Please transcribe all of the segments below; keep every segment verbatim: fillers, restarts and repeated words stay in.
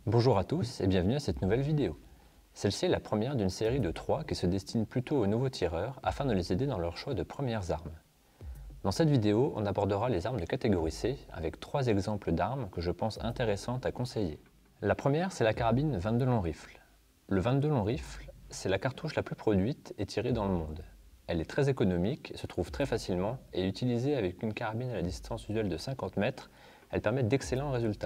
Bonjour à tous et bienvenue à cette nouvelle vidéo. Celle-ci est la première d'une série de trois qui se destine plutôt aux nouveaux tireurs afin de les aider dans leur choix de premières armes. Dans cette vidéo, on abordera les armes de catégorie C avec trois exemples d'armes que je pense intéressantes à conseiller. La première, c'est la carabine vingt-deux long rifle. Le vingt-deux long rifle, c'est la cartouche la plus produite et tirée dans le monde. Elle est très économique, se trouve très facilement et utilisée avec une carabine à la distance usuelle de cinquante mètres, elle permet d'excellents résultats.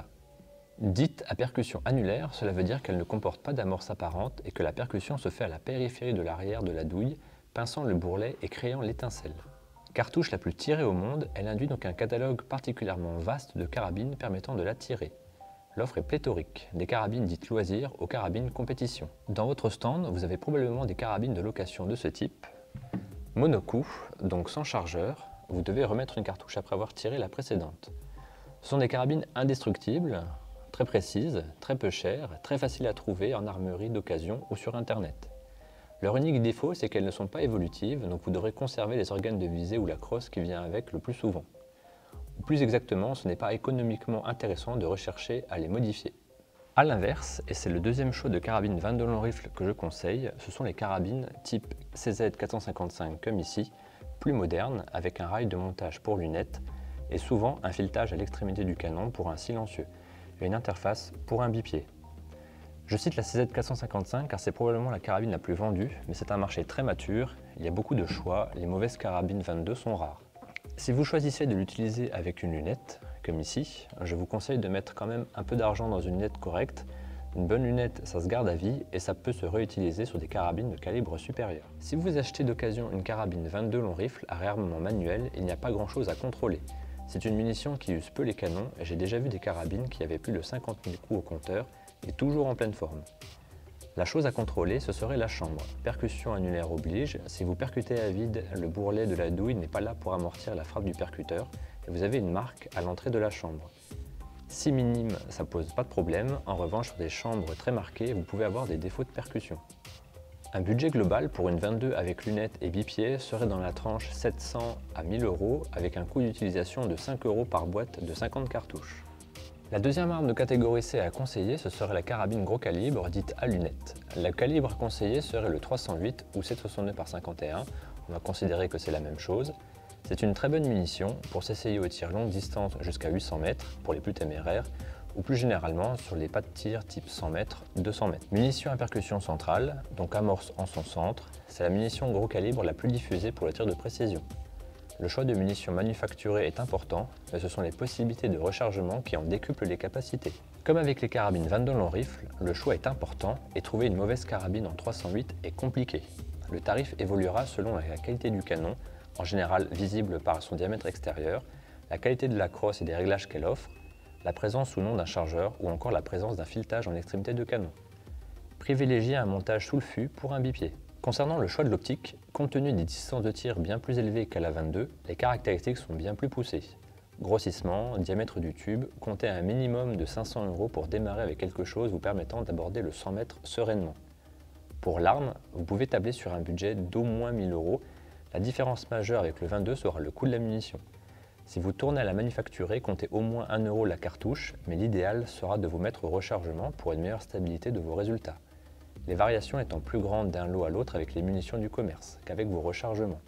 Dite à percussion annulaire, cela veut dire qu'elle ne comporte pas d'amorce apparente et que la percussion se fait à la périphérie de l'arrière de la douille, pinçant le bourrelet et créant l'étincelle. Cartouche la plus tirée au monde, elle induit donc un catalogue particulièrement vaste de carabines permettant de la tirer. L'offre est pléthorique, des carabines dites loisirs aux carabines compétition. Dans votre stand, vous avez probablement des carabines de location de ce type. Monocoup, donc sans chargeur, vous devez remettre une cartouche après avoir tiré la précédente. Ce sont des carabines indestructibles, très précises, très peu chères, très faciles à trouver en armerie d'occasion ou sur internet. Leur unique défaut, c'est qu'elles ne sont pas évolutives, donc vous devrez conserver les organes de visée ou la crosse qui vient avec le plus souvent. Ou plus exactement, ce n'est pas économiquement intéressant de rechercher à les modifier. A l'inverse, et c'est le deuxième choix de carabine vingt-deux long rifle que je conseille, ce sont les carabines type C Z quatre cent cinquante-cinq comme ici, plus modernes, avec un rail de montage pour lunettes, et souvent un filetage à l'extrémité du canon pour un silencieux, et une interface pour un bipied. Je cite la C Z quatre cent cinquante-cinq car c'est probablement la carabine la plus vendue, mais c'est un marché très mature, il y a beaucoup de choix, les mauvaises carabines vingt-deux sont rares. Si vous choisissez de l'utiliser avec une lunette, comme ici, je vous conseille de mettre quand même un peu d'argent dans une lunette correcte. Une bonne lunette, ça se garde à vie et ça peut se réutiliser sur des carabines de calibre supérieur. Si vous achetez d'occasion une carabine vingt-deux long rifle à réarmement manuel, il n'y a pas grand chose à contrôler. C'est une munition qui use peu les canons et j'ai déjà vu des carabines qui avaient plus de cinquante mille coups au compteur et toujours en pleine forme. La chose à contrôler, ce serait la chambre. Percussion annulaire oblige, si vous percutez à vide, le bourrelet de la douille n'est pas là pour amortir la frappe du percuteur et vous avez une marque à l'entrée de la chambre. Si minime, ça pose pas de problème, en revanche sur des chambres très marquées, vous pouvez avoir des défauts de percussion. Un budget global pour une vingt-deux avec lunettes et bipied serait dans la tranche sept cents à mille euros avec un coût d'utilisation de cinq euros par boîte de cinquante cartouches. La deuxième arme de catégorie C à conseiller, ce serait la carabine gros calibre dite à lunettes. Le calibre conseillé serait le trois cent huit ou sept cent soixante-deux par cinquante et un, on va considérer que c'est la même chose. C'est une très bonne munition pour s'essayer au tir longue distance jusqu'à huit cents mètres pour les plus téméraires, ou plus généralement sur les pas de tir type cent mètres, deux cents mètres. Munition à percussion centrale, donc amorce en son centre, c'est la munition gros calibre la plus diffusée pour le tir de précision. Le choix de munitions manufacturées est important, mais ce sont les possibilités de rechargement qui en décuplent les capacités. Comme avec les carabines vingt-deux long rifle, le choix est important et trouver une mauvaise carabine en trois cent huit est compliqué. Le tarif évoluera selon la qualité du canon, en général visible par son diamètre extérieur, la qualité de la crosse et des réglages qu'elle offre, la présence ou non d'un chargeur ou encore la présence d'un filetage en extrémité de canon. Privilégiez un montage sous le fût pour un bipied. Concernant le choix de l'optique, compte tenu des distances de tir bien plus élevées qu'à la vingt-deux, les caractéristiques sont bien plus poussées. Grossissement, diamètre du tube, comptez un minimum de cinq cents euros pour démarrer avec quelque chose vous permettant d'aborder le cent mètres sereinement. Pour l'arme, vous pouvez tabler sur un budget d'au moins mille euros. La différence majeure avec le vingt-deux sera le coût de la munition. Si vous tournez à la manufacturée, comptez au moins un euro la cartouche, mais l'idéal sera de vous mettre au rechargement pour une meilleure stabilité de vos résultats. Les variations étant plus grandes d'un lot à l'autre avec les munitions du commerce qu'avec vos rechargements.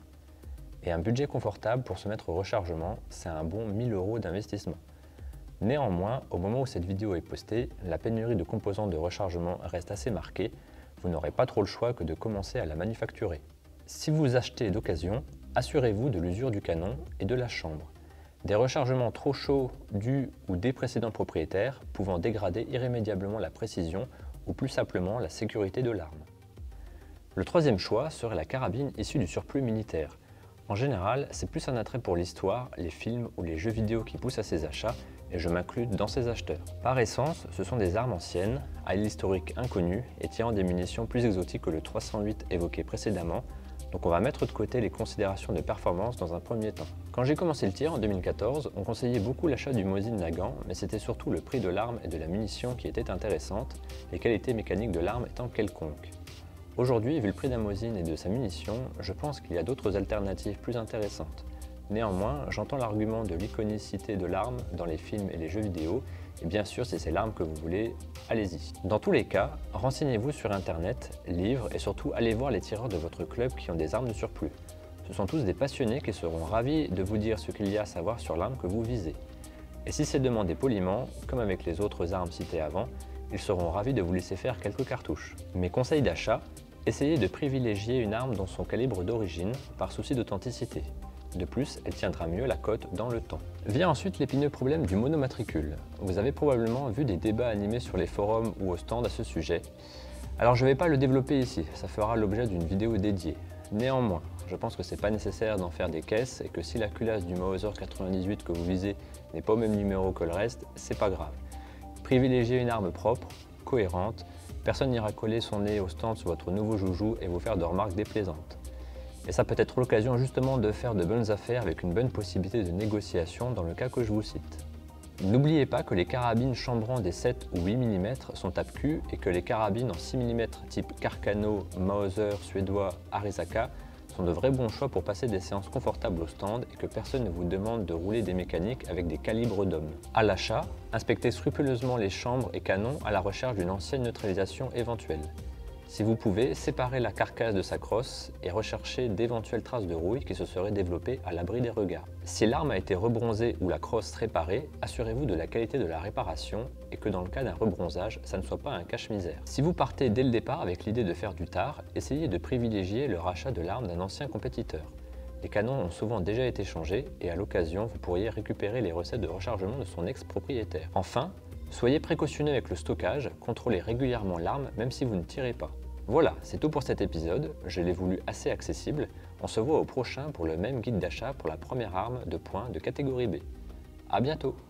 Et un budget confortable pour se mettre au rechargement, c'est un bon mille euros d'investissement. Néanmoins, au moment où cette vidéo est postée, la pénurie de composants de rechargement reste assez marquée, vous n'aurez pas trop le choix que de commencer à la manufacturer. Si vous achetez d'occasion, assurez-vous de l'usure du canon et de la chambre. Des rechargements trop chauds du ou des précédents propriétaires pouvant dégrader irrémédiablement la précision ou plus simplement la sécurité de l'arme. Le troisième choix serait la carabine issue du surplus militaire. En général, c'est plus un attrait pour l'histoire, les films ou les jeux vidéo qui poussent à ces achats, et je m'inclus dans ces acheteurs. Par essence, ce sont des armes anciennes, à l'historique inconnu et tirant des munitions plus exotiques que le trois cent huit évoqué précédemment, donc on va mettre de côté les considérations de performance dans un premier temps. Quand j'ai commencé le tir en deux mille quatorze, on conseillait beaucoup l'achat du Mosin Nagant, mais c'était surtout le prix de l'arme et de la munition qui était intéressante, les qualités mécaniques de l'arme étant quelconques. Aujourd'hui, vu le prix d'un Mosin et de sa munition, je pense qu'il y a d'autres alternatives plus intéressantes. Néanmoins, j'entends l'argument de l'iconicité de l'arme dans les films et les jeux vidéo, et bien sûr, si c'est l'arme que vous voulez, allez-y. Dans tous les cas, renseignez-vous sur internet, livres et surtout allez voir les tireurs de votre club qui ont des armes de surplus. Ce sont tous des passionnés qui seront ravis de vous dire ce qu'il y a à savoir sur l'arme que vous visez. Et si c'est demandé poliment, comme avec les autres armes citées avant, ils seront ravis de vous laisser faire quelques cartouches. Mes conseils d'achat, essayez de privilégier une arme dans son calibre d'origine, par souci d'authenticité. De plus, elle tiendra mieux la cote dans le temps. Vient ensuite l'épineux problème du monomatricule. Vous avez probablement vu des débats animés sur les forums ou au stand à ce sujet. Alors je ne vais pas le développer ici, ça fera l'objet d'une vidéo dédiée. Néanmoins, je pense que c'est pas nécessaire d'en faire des caisses et que si la culasse du Mauser quatre-vingt-dix-huit que vous visez n'est pas au même numéro que le reste, c'est pas grave. Privilégiez une arme propre, cohérente, personne n'ira coller son nez au stand sur votre nouveau joujou et vous faire de remarques déplaisantes. Et ça peut être l'occasion justement de faire de bonnes affaires avec une bonne possibilité de négociation dans le cas que je vous cite. N'oubliez pas que les carabines chambrant des sept ou huit millimètres sont tape-cul et que les carabines en six millimètres type Carcano, Mauser, suédois, Arisaka sont de vrais bons choix pour passer des séances confortables au stand et que personne ne vous demande de rouler des mécaniques avec des calibres d'hommes. À l'achat, inspectez scrupuleusement les chambres et canons à la recherche d'une ancienne neutralisation éventuelle. Si vous pouvez, séparez la carcasse de sa crosse et recherchez d'éventuelles traces de rouille qui se seraient développées à l'abri des regards. Si l'arme a été rebronzée ou la crosse réparée, assurez-vous de la qualité de la réparation et que dans le cas d'un rebronzage, ça ne soit pas un cache-misère. Si vous partez dès le départ avec l'idée de faire du tard, essayez de privilégier le rachat de l'arme d'un ancien compétiteur. Les canons ont souvent déjà été changés et à l'occasion, vous pourriez récupérer les recettes de rechargement de son ex-propriétaire. Enfin, soyez précautionneux avec le stockage, contrôlez régulièrement l'arme même si vous ne tirez pas. Voilà, c'est tout pour cet épisode, je l'ai voulu assez accessible. On se voit au prochain pour le même guide d'achat pour la première arme de poing de catégorie B. A bientôt!